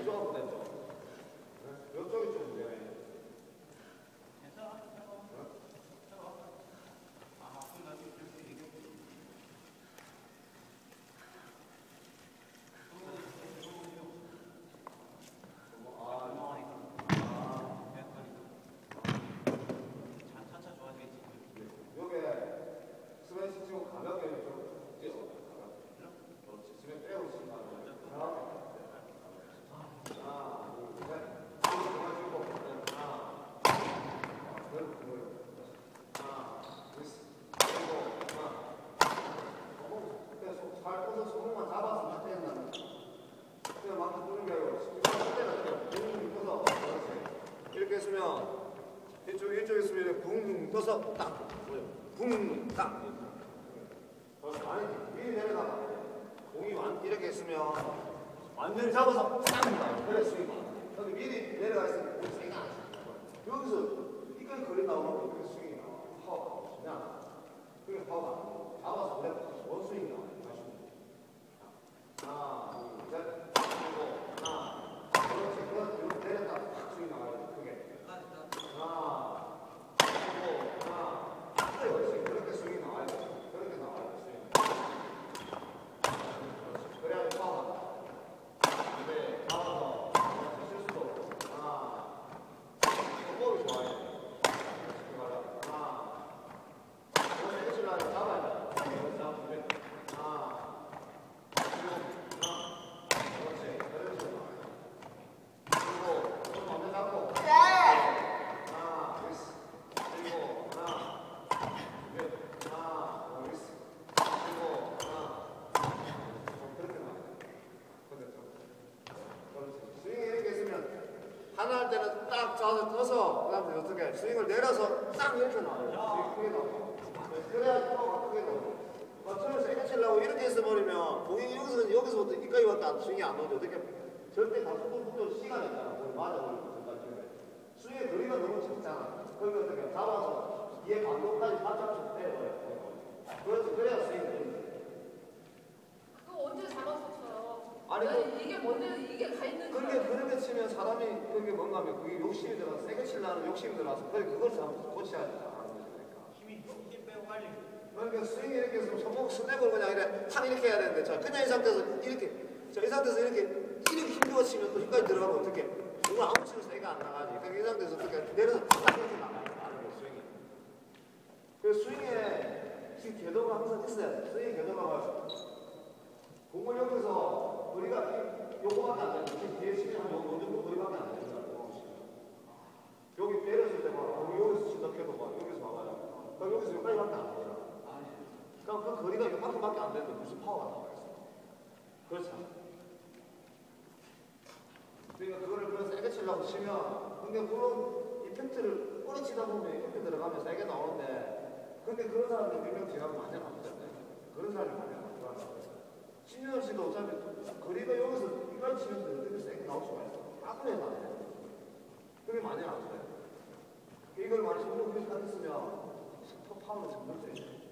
이쪽하고 됐죠? 이쪽이 좀 문제가 있네. 이렇게 했으면 이쪽에 있으면 붕 떠서 딱 붕 딱. 아니지 위에 내려가 공이 이렇게 있으면 완전히 잡아서 딱 그래 스윙. 근데 미리 내려가 있으면 공이 세게 안 쳐. 여기서 이까지 거리 나오면 그렇게 스윙이 나와. 파워가 그냥 그게 파워가 안 나와. 잡아서 그래 원스윙이 나와. 하나 둘 셋 그리고 하나 그렇지 그렇지 내렸다 탁 스윙 나가요. 크게 하나 그리고 하나 그렇지 그렇게 스윙이 나와요. 그렇게 나와요 스윙. 그렇지 그래야지 파워가 근데 잡아서 실수도 없고 하나 호흡이 좋아요. 하나 그렇지 해치려면 잡아야 돼. 그렇지 잡으면 돼. 하나 하나 할 때는 딱 잡아서 떠서 그 다음에 어떻게 스윙을 내려서 딱 이렇게 나와요. 크게 나와요. 그래야 파워가 크게 나와요. 처음에 세게 치려고 이렇게 해서버리면 공이 여기서부터 이까지밖에 스윙이 안 나오죠. 어떻게 절대 다 속도부터 시간이 있잖아. 맞아버리고 전반적으로 스윙의 거리가 너무 작잖아. 그러면 어떻게 잡아서 뒤에 반도까지 다 잡아서 때려버려요. 그렇지 그래야 스윙이 되는 그거 언제 잡아서 쳐요? 아니 이게 뭔데 이게 가 있는 거야. 그렇게 치면 사람이 그게 뭔가 하면 그게 욕심이 들어서 세게 치려는 욕심이 들어서 그걸 고쳐야 되잖아. 힘 빼고 빨리. 그러니까 스윙이 이렇게 해서 손목 스냅을 그냥 이렇게 탁 이렇게 해야 되는데 자 그냥 이 상태에서 이렇게 자 이 상태에서 이렇게 힘주어 치면 또 여기까지 들어가면 어떻게 이거 아무 치면 세게 안 나가지. 그러니까 이 상태에서 어떻게 내려서 딱 이렇게 나가요. 스윙이. 그래서 스윙에 지금 궤도가 항상 있어야 돼. 스윙 궤도가 공을 여기서 거리가 요거밖에 안 돼. 지금 뒤에 치면 한 요 정도 거리밖에 안 돼. 여기 때렸을 때 봐. 여기서 친다 해도 봐. 여기서 봐봐요. 그럼 여기서 여기까지밖에 안 되잖아. 그러니까 그 거리가 이만큼밖에 안 되는데 무슨 파워가 나와 있어. 그렇죠. 그러니까 그거를 그런 세게 치려고 치면 근데 물론 이펙트를 오래 치다 보면 이펙트 들어가면 세게 나오는데 근데 그런 사람들 몇명 지나면 완전 안 되잖아요. 그런 사람이 완전 안 좋아요. 신윤호 씨도 어차피 거리가 여기서 이까지 치면 되는데 세게 나올 수가 있어. 아무래도 안 돼. 그게 많이 안 돼. 이걸 많이 손으로 그렇게 했으면 파워는 정말 돼.